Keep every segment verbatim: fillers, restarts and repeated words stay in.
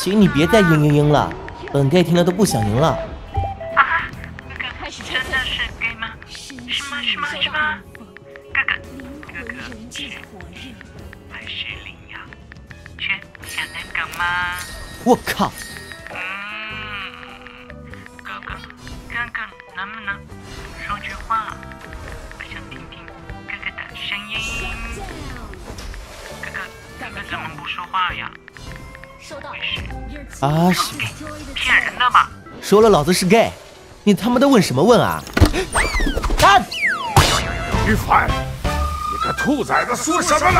请你别再嘤嘤嘤了，本 gay 听了都不想赢了。 啊，哥哥，真的是 gay 吗？是吗？是吗？是吗？哥哥，哥哥是还是领养？圈想那个吗？ 我靠！ 嗯，哥哥，哥哥能不能说句话？我想听听哥哥的声音。哥哥，哥哥怎么不说话呀？会是啊是骗人的吧？ 说了老子是 gay， 你他妈的问什么问啊？干！ 于凡，你个兔崽子说什么呢？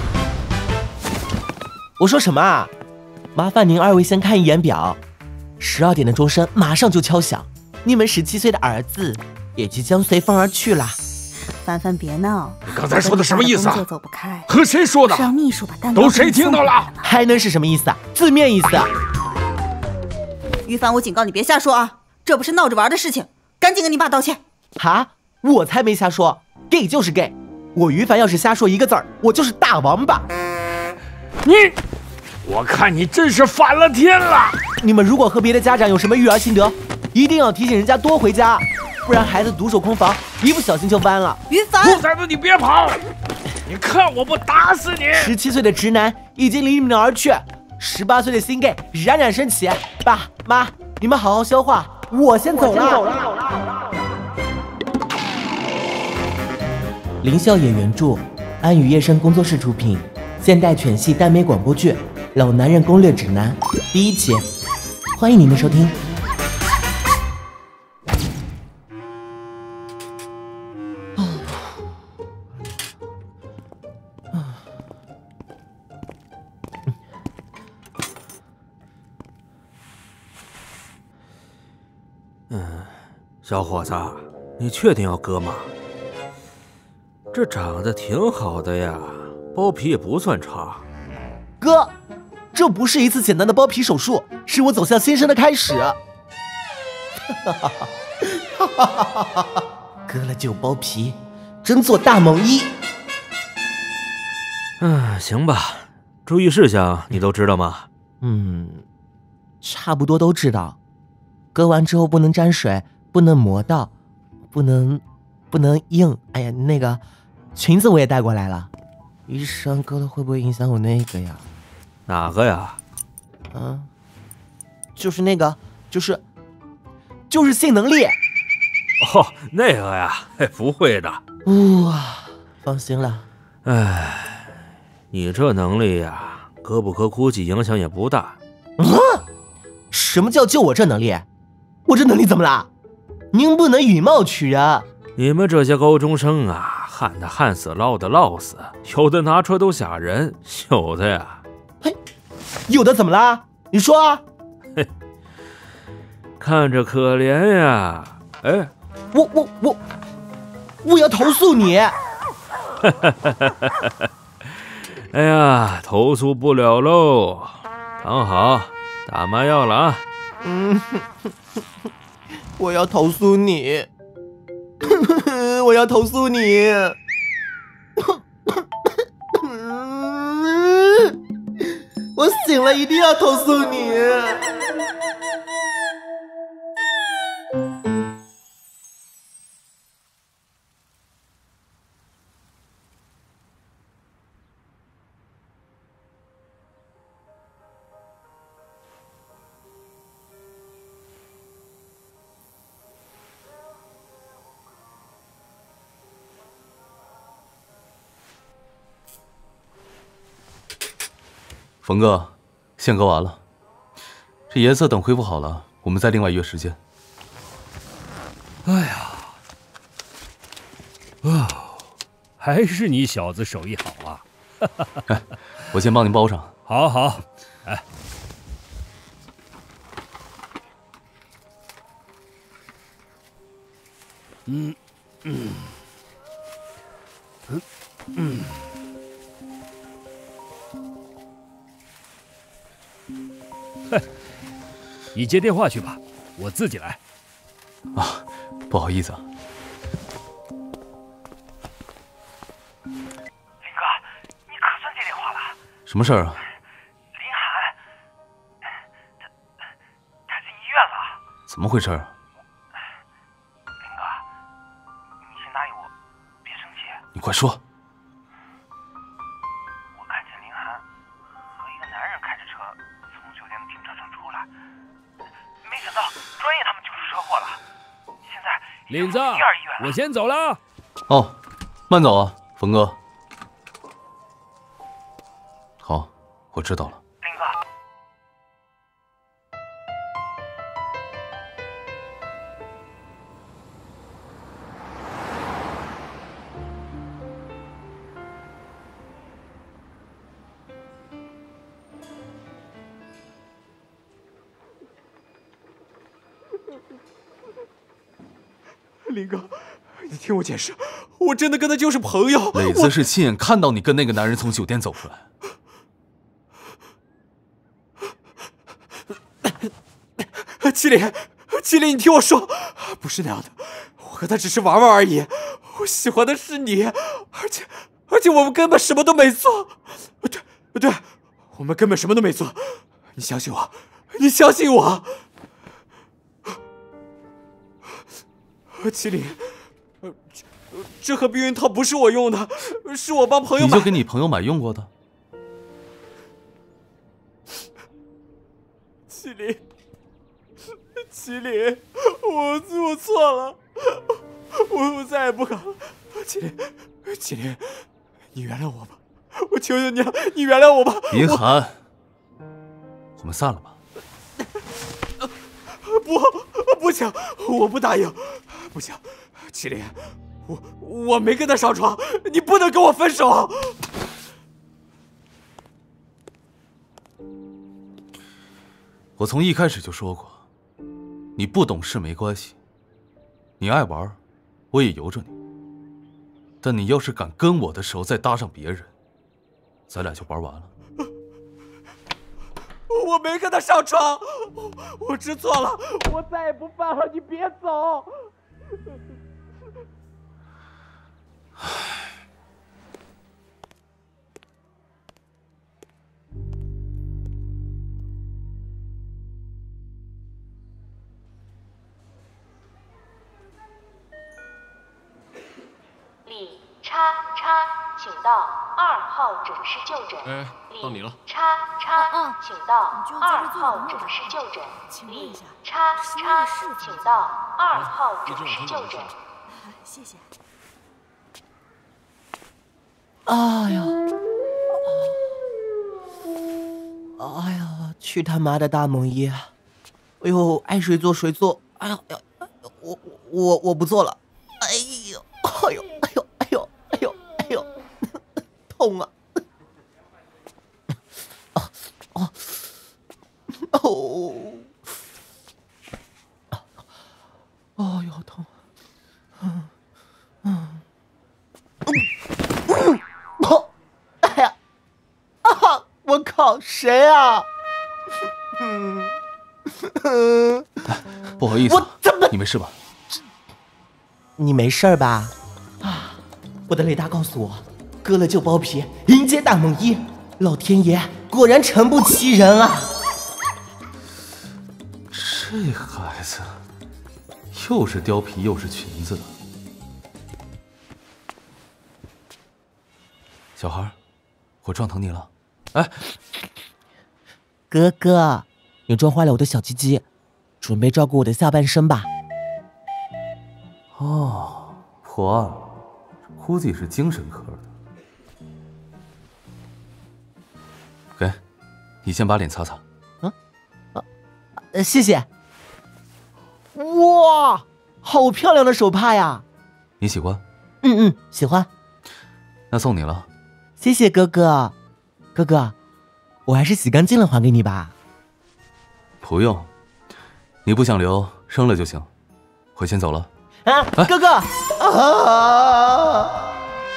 我说什么啊？麻烦您二位先看一眼表，十二点的钟声马上就敲响，你们十七岁的儿子也即将随风而去啦。 凡凡别闹， 你刚才说的什么意思啊？ 就走不开。 和谁说的？ 让秘书把蛋糕都谁听到了？ 还能是什么意思啊？字面意思啊。 于凡，我警告你别瞎说啊！这不是闹着玩的事情，赶紧跟你爸道歉。 哈，我才没瞎说 ，gay 就是 gay， 我于凡要是瞎说一个字儿，我就是大王八。 你，我看你真是反了天了！ 你们如果和别的家长有什么育儿心得，一定要提醒人家多回家，不然孩子独守空房，一不小心就弯了。 于凡， 兔崽子，你别跑！你看我不打死你！ 十七岁的直男已经离你们而去，十八岁的新 gay 冉冉升起。爸妈，你们好好消化，我先走了。林笑野原著，安与叶生工作室出品，现代犬系耽美广播剧《老男人攻略指南》第一集，欢迎你们收听。 小伙子，你确定要割吗？这长得挺好的呀，包皮也不算差。 哥，这不是一次简单的包皮手术，是我走向新生的开始。割了就包皮，真做大猛一。 嗯，行吧。注意事项你都知道吗？ 嗯，差不多都知道。割完之后不能沾水，不能磨到，不能不能硬。哎呀，那个裙子我也带过来了。医生，割了会不会影响我那个呀？ 哪个呀？ 嗯，就是那个，就是就是性能力。 哦，那个呀，嘿，不会的。 哇，放心了。 哎，你这能力呀，割不割估计影响也不大。 啊？什么叫就我这能力？我这能力怎么了？您不能以貌取人。 你们这些高中生啊，旱的旱死，涝的涝死，有的拿出来都吓人，有的呀， 嘿，有的怎么啦？你说啊。 嘿，看着可怜呀。哎， 我我我我要投诉你。 哎呀，投诉不了喽。躺好，打麻药了啊。 嗯，我要投诉你。我要投诉你。我醒了一定要投诉你。 冯哥，线割完了，这颜色等恢复好了，我们再另外约时间。 哎呀，哦，还是你小子手艺好啊！ 哎，我先帮您包上。 好好，哎，嗯嗯嗯嗯。哼，你接电话去吧，我自己来。 啊，不好意思啊。 林哥，你可算接电话了。 什么事儿啊？ 林寒， 怎么回事啊？ 林哥，你先答应我，别生气。 你快说。 我看见林涵和一个男人开着车从酒店的停车场出来，没想到转眼他们就出车祸了。现在领子，我先走了。 哦，慢走啊，冯哥。好，我知道了。 林哥。 林哥，你听我解释，我真的跟他就是朋友。 磊子是亲眼看到你跟那个男人从酒店走出来。 麒麟，麒麟，你听我说，不是那样的，我和他只是玩玩而已。我喜欢的是你，而且而且我们根本什么都没做。对对，我们根本什么都没做。你相信我，你相信我。麒麟，这盒避孕套不是我用的，是我帮朋友买。 你就给你朋友买用过的。 麒麟，麒麟，我我错了，我我再也不敢了。麒麟，麒麟，你原谅我吧，我求求你了，你原谅我吧。 林涵，我们散了吧。 不，不行，我不答应，不行，麒麟，我我没跟他上床，你不能跟我分手。 我从一开始就说过，你不懂事没关系，你爱玩，我也由着你。但你要是敢跟我的时候再搭上别人，咱俩就玩完了。 我没跟他上床，我, 我知错了，我再也不犯了，你别走。 李叉叉，请到二号诊室就诊。 哎，到你了。 叉叉，请到二号诊室就诊。李叉叉，请到二号诊室就诊。 谢谢。 哎呀，哎呀，去他妈的大猛一！哎呦，爱谁做谁做！哎呀呀，我我我不做了！哎呦，哎呦，哎呦，哎呦，哎呦，哎呦，痛啊！啊啊哦！哦哟，痛！嗯嗯嗯，我，哎呀，啊！我靠，谁啊？嗯嗯， 不好意思， 我怎么？ 你没事吧？ 你没事吧？啊！我的雷达告诉我，割了旧包皮，迎接大猛一。老天爷果然诚不欺人啊！ 这孩子，又是貂皮又是裙子的。小孩，我撞疼你了。哎， 哥哥，你撞坏了我的小鸡鸡，准备照顾我的下半身吧。 哦，破案了，估计是精神科的。给，你先把脸擦擦。 嗯，啊，呃，谢谢。哇，好漂亮的手帕呀！ 你喜欢？ 嗯嗯，喜欢。 那送你了。 谢谢哥哥。哥哥，我还是洗干净了还给你吧。 不用，你不想留，扔了就行。我先走了。 啊，哎、哥哥！啊！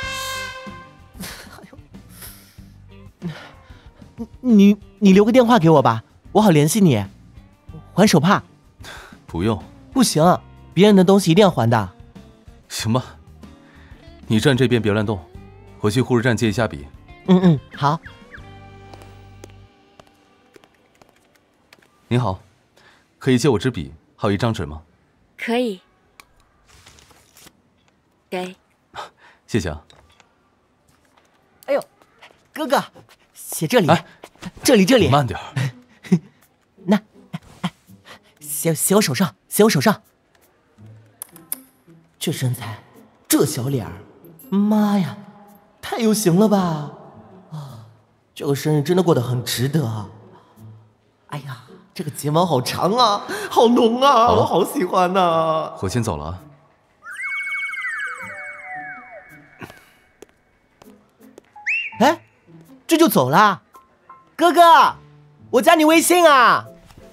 你你留个电话给我吧，我好联系你。还手帕？ 不用。 不行，别人的东西一定要还的。 行吧，你站这边别乱动，我去护士站借一下笔。 嗯嗯，好。 您好，可以借我支笔，还有。 还有一张纸吗？ 可以。给。 谢谢啊。 哎呦，哥哥，写这里， 哎， 这里这里。 慢点。 那，哎，写写我手上，写我手上。这身材，这小脸儿，妈呀，太有型了吧！啊，这个生日真的过得很值得啊！哎呀，这个睫毛好长啊，好浓啊，我好喜欢呐、啊！ 我先走了啊。 哎，这就走了？哥哥，我加你微信啊！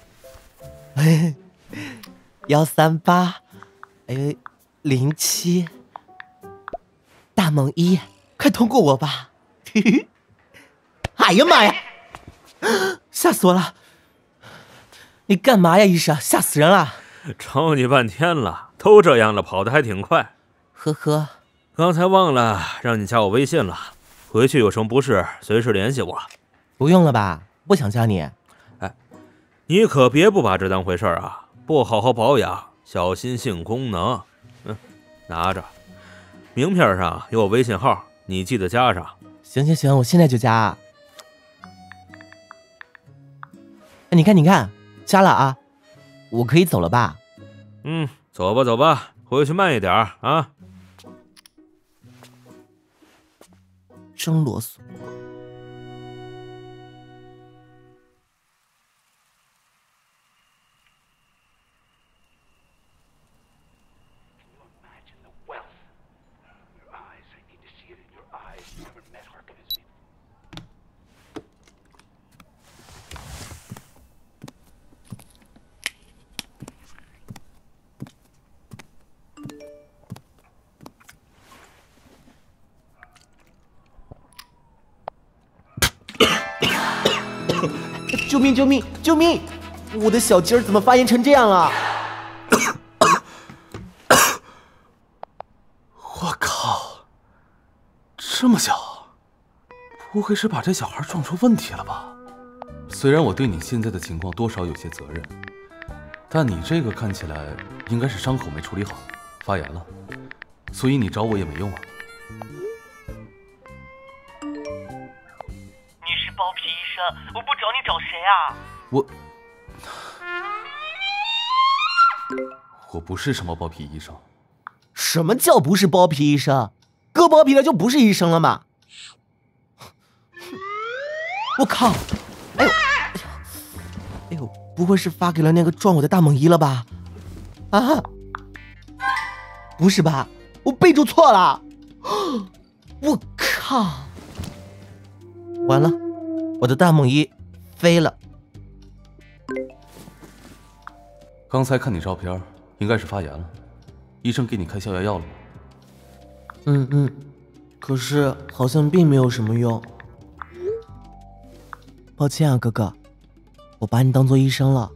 幺三八，哎，零七，大猛一，快通过我吧！哎呀妈呀，吓死我了！你干嘛呀，医生？吓死人了！ 找你半天了，都这样了，跑得还挺快。 呵呵， 刚才忘了让你加我微信了，回去有什么不适随时联系我。 不用了吧？不想加你。 哎，你可别不把这当回事啊！不好好保养，小心性功能。嗯，拿着，名片上有我微信号，你记得加上。 行行行，我现在就加。哎，你看你看，加了啊，我可以走了吧？ 嗯，走吧走吧，回去慢一点啊。 真啰嗦。救命！救命！救命！我的小鸡儿怎么发炎成这样了？ 我靠，这么小，不会是把这小孩撞出问题了吧？虽然我对你现在的情况多少有些责任，但你这个看起来应该是伤口没处理好，发炎了，所以你找我也没用啊。 包皮医生，我不找你找谁啊？ 我，我不是什么包皮医生。 什么叫不是包皮医生？割包皮的就不是医生了吗？我靠！哎呦，哎呦，不会是发给了那个撞我的大猛一了吧？啊？不是吧？我备注错了！我靠！完了！我的大猛一飞了。 刚才看你照片，应该是发炎了。医生给你开消炎药了吗？ 嗯嗯，可是好像并没有什么用。抱歉啊，哥哥，我把你当做医生了。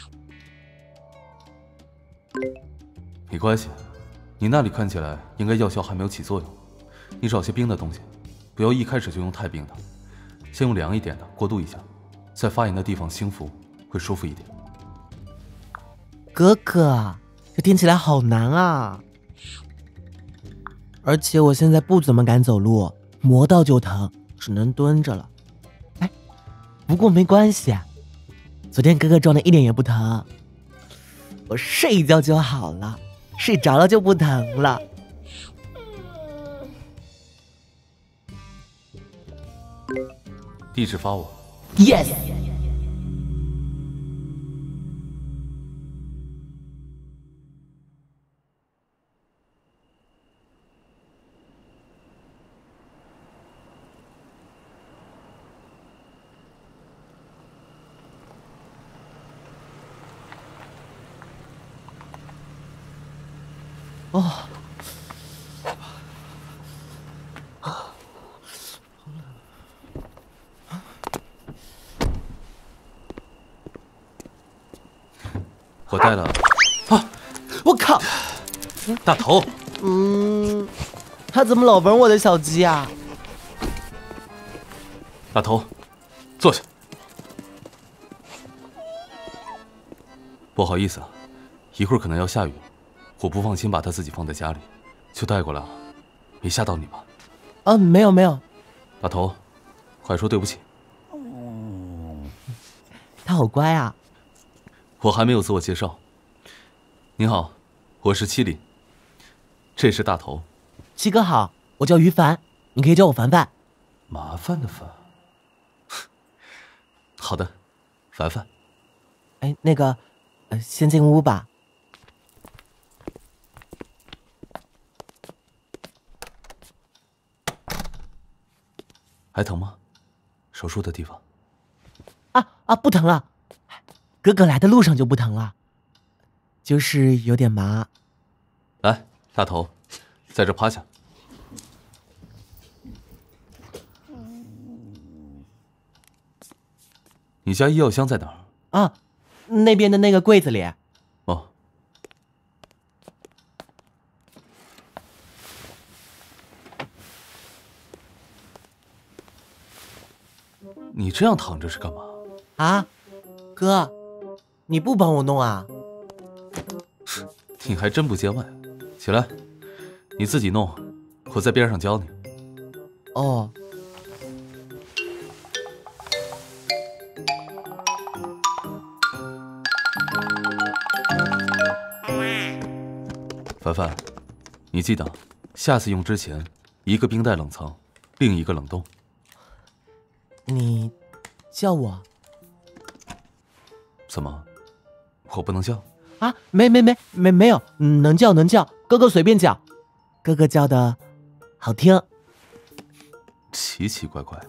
没关系，你那里看起来应该药效还没有起作用。你找些冰的东西，不要一开始就用太冰的。先用凉一点的过渡一下，在发炎的地方兴服会舒服一点。 哥哥，这听起来好难啊！而且我现在不怎么敢走路，磨到就疼，只能蹲着了。哎，不过没关系啊，昨天哥哥撞的一点也不疼，我睡一觉就好了，睡着了就不疼了。 地址发我。 Yes。哦。 我带了。 啊！我靠！ 大头。 嗯，他怎么老闻我的小鸡啊？ 大头，坐下。不好意思啊， 一会儿可能要下雨，我不放心把他自己放在家里，就带过来了，没吓到你吧？ 啊，没有没有。 大头，快说对不起。 他好乖啊。 我还没有自我介绍。您好，我是七林，这是大头。 七哥好，我叫于凡，你可以叫我凡凡。 麻烦的烦。好的，凡凡。 哎，那个，呃，先进屋吧。 还疼吗？手术的地方？ 啊啊，不疼了。哥哥来的路上就不疼了，就是有点麻。 来，大头，在这趴下。你家医药箱在哪儿？ 啊，那边的那个柜子里。 哦。你这样躺着是干嘛？ 啊，哥，你不帮我弄啊？ 你还真不见外。起来，你自己弄，我在边上教你。 哦。 凡凡，你记得，下次用之前，一个冰袋冷藏，另一个冷冻。 你叫我？ 怎么？我不能叫？ 啊，没没没没没有，能叫能叫，哥哥随便叫，哥哥叫的好听。 奇奇怪怪的。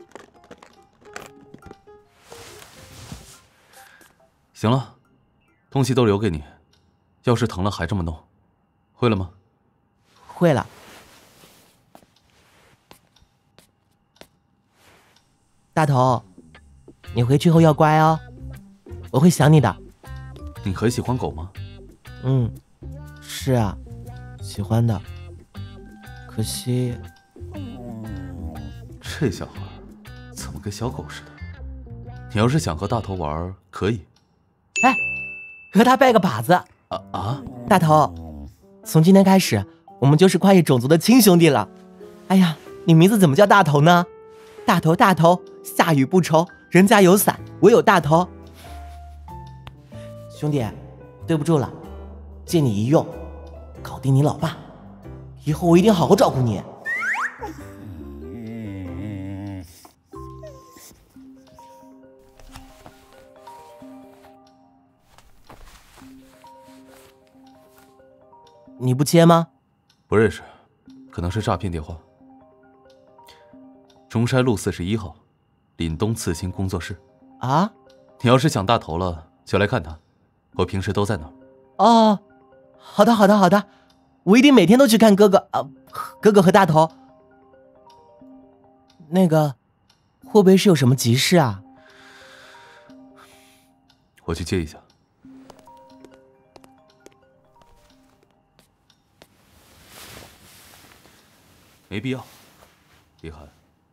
行了，东西都留给你，要是疼了还这么弄，会了吗？ 会了。大头，你回去后要乖哦，我会想你的。 你很喜欢狗吗？ 嗯，是啊，喜欢的。可惜， 这小孩怎么跟小狗似的？你要是想和大头玩，可以。 哎，和他拜个把子。 啊啊！ 大头，从今天开始，我们就是跨越种族的亲兄弟了。哎呀，你名字怎么叫大头呢？大头大头，下雨不愁，人家有伞，我有大头。兄弟，对不住了，借你一用，搞定你老爸，以后我一定好好照顾你。你不接吗？ 不认识，可能是诈骗电话。中山路四十一号，凛东刺青工作室。 啊？ 你要是想大头了，就来看他。我平时都在那儿。 哦，好的，好的，好的，我一定每天都去看哥哥啊，哥哥和大头。那个，会不会是有什么急事啊？ 我去接一下。没必要，李涵。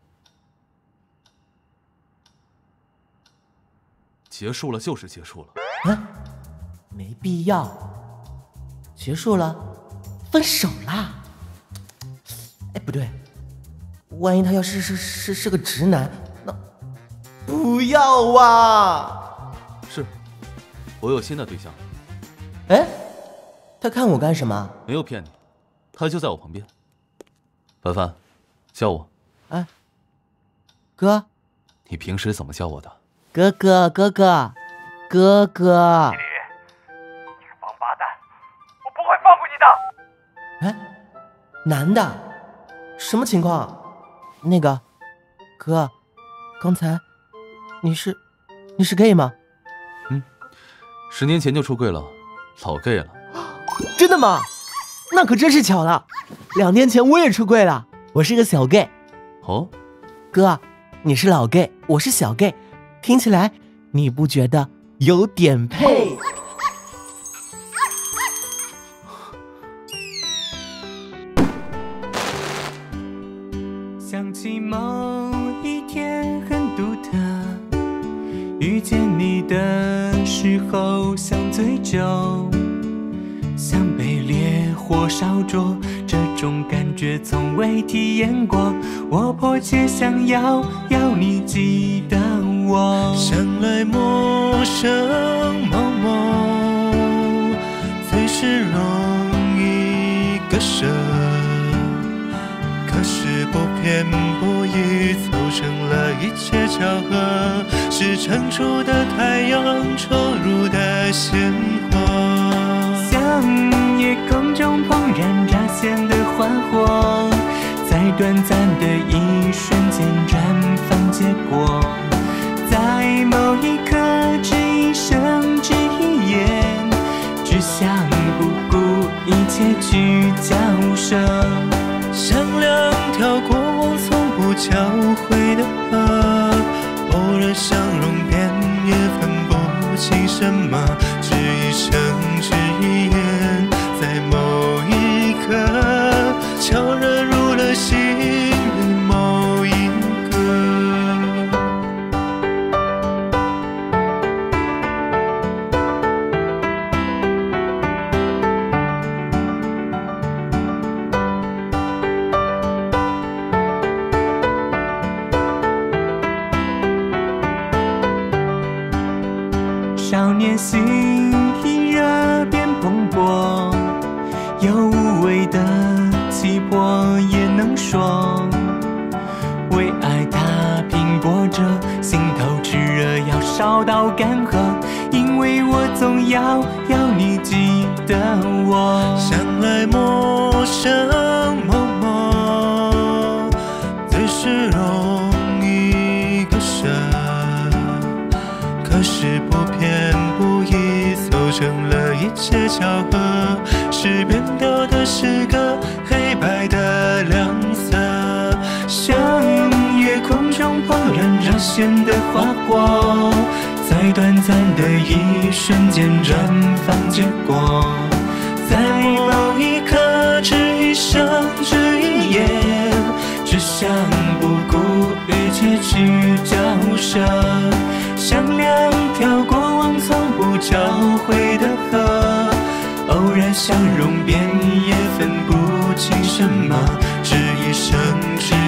结束了就是结束了。 嗯，没必要。结束了，分手啦。哎，不对，万一他要是是是是个直男，那不要啊。 是，我有新的对象。 哎，他看我干什么？ 没有骗你，他就在我旁边。凡凡，叫我。 哎，哥。 你平时怎么叫我的？ 哥哥，哥哥，哥哥。 七里，你个王八蛋，我不会放过你的。 哎，男的，什么情况？那个，哥，刚才你是你是 gay 吗？ 嗯，十年前就出柜了，老 gay 了。 真的吗？那可真是巧了，两年前我也出柜了，我是个小 gay。 哦， 哥，你是老 gay， 我是小 gay， 听起来你不觉得有点配？ 想起某一天很独特，遇见你的时候像醉酒。 火烧灼，这种感觉从未体验过。我迫切想要，要你记得我。 向来陌生茫茫，最是容易割舍。可是不偏不倚，凑成了一切巧合，是成熟的太阳，抽入的鲜花。 像夜空中怦然乍现的花火，在短暂的一瞬间绽放结果，在某一刻只一声只一言，只想不顾一切去交涉。 像两条过往从不交汇的河，偶然相容便也分不清什么，只一声只一言，在某一刻悄然入了心里某一个。 少年心一热便蓬勃，有无谓的气魄也能说。为爱它拼搏着，心头炽热要烧到干涸，因为我总要要你记得我。 向来陌生茫茫，最是容易割舍。可是不偏不倚，凑成了一切巧合，是变调的诗歌，黑白的亮色。 像夜空中怦然乍现的花火，在短暂的一瞬间绽放结果， 在某一刻只一声只一言， 只想不顾一切去交涉。像两条过往从不交汇的河，偶然相容便也分不清什么，只一声只